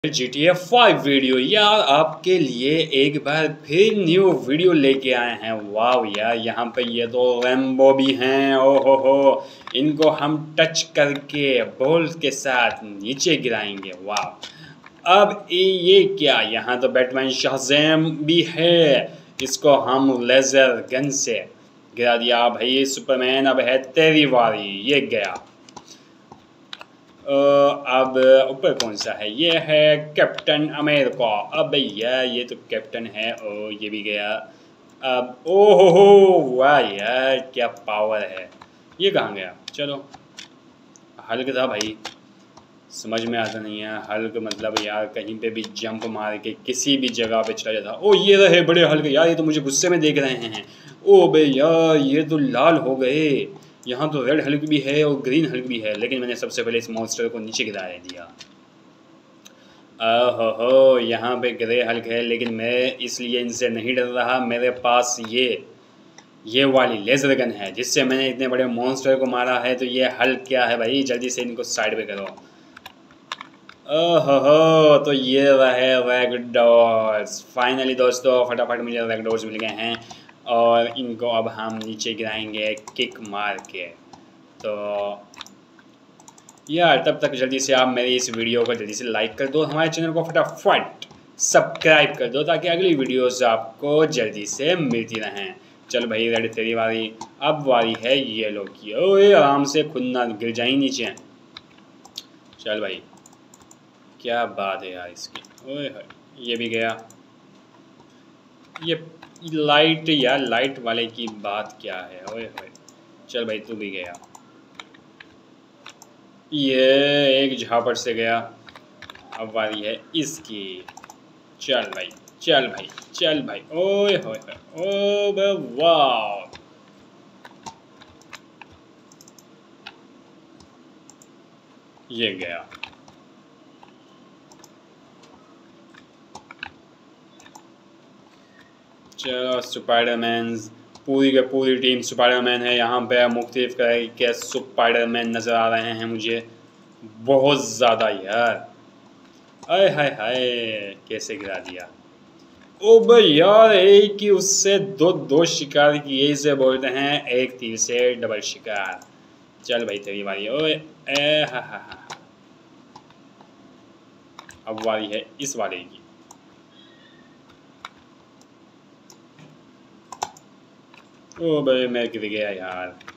GTA 5 video यार आपके लिए एक बार फिर न्यू वीडियो लेके आए हैं। वाह यार, यहाँ पे ये तो रैम्बो भी हैं। हो, इनको हम टच करके बॉल के साथ नीचे गिराएंगे। वाह, अब ये क्या, यहाँ तो बैटमैन शाज़ैम भी है, इसको हम लेज़र गन से गिरा दिया। भाई सुपरमैन, अब है तेरी बारी। ये गया। अब ऊपर कौन सा है? ये है कैप्टन अमेरिका। अब भैया ये तो कैप्टन है। ओ ये भी गया। अब ओहो, वाह यार क्या पावर है। ये कहाँ गया? चलो, हल्क था भाई, समझ में आता नहीं है। हल्क मतलब यार कहीं पे भी जंप मार के किसी भी जगह पे चला जाता। ओ ये रहे बड़े हल्क यार, ये तो मुझे गुस्से में देख रहे हैं। ओ बे यार, ये तो लाल हो गए। यहाँ तो रेड हल्क भी है और ग्रीन हल्क भी है, लेकिन मैंने सबसे पहले इस मॉन्स्टर को नीचे गिरा दिया। ओहो, यहाँ पे ग्रे हल्क है, लेकिन मैं इसलिए इनसे नहीं डर रहा। मेरे पास ये वाली लेज़र गन है, जिससे मैंने इतने बड़े मॉन्स्टर को मारा है। तो ये हल्क क्या है भाई, जल्दी से इनको साइड पे करो। ओहो, तो ये रहे रैगडॉल्स। फाइनली दोस्तों, फटाफट मुझे रैगडॉल्स मिल गए हैं और इनको अब हम नीचे गिराएंगे किक मार के। तो यार तब तक जल्दी से आप मेरी इस वीडियो को जल्दी से लाइक कर दो, हमारे चैनल को फटाफट सब्सक्राइब कर दो, ताकि अगली वीडियोस आपको जल्दी से मिलती रहें। चल भाई रेड तेरी बारी। अब बारी है येलो की। ओए आराम से, खुद ना गिर जाए नीचे। चल भाई, क्या बात है यार इसकी। ओए ये भी गया। ये लाइट यार, लाइट वाले की बात क्या है। ओए चल भाई तू भी गया। ये एक झापड़ से गया। अब बारी है इसकी। चल भाई, चल भाई, चल भाई। ओए ओ वाह, ये गया। चलो स्पाइडरमैन, पूरी की पूरी टीम स्पाइडरमैन है। यहाँ पे मुख्तलिफ तरह के स्पाइडरमैन नज़र आ रहे हैं मुझे, बहुत ज़्यादा यार। आय हाय हाय, कैसे गिरा दिया। ओ भाई यार, एक ही उससे दो शिकार किए, इसे बोलते हैं एक तीर से डबल शिकार। चल भाई तेरी बारी। ओए हा। अब बारी है इस वाले की। ओ भाई मैं गिर गया यार।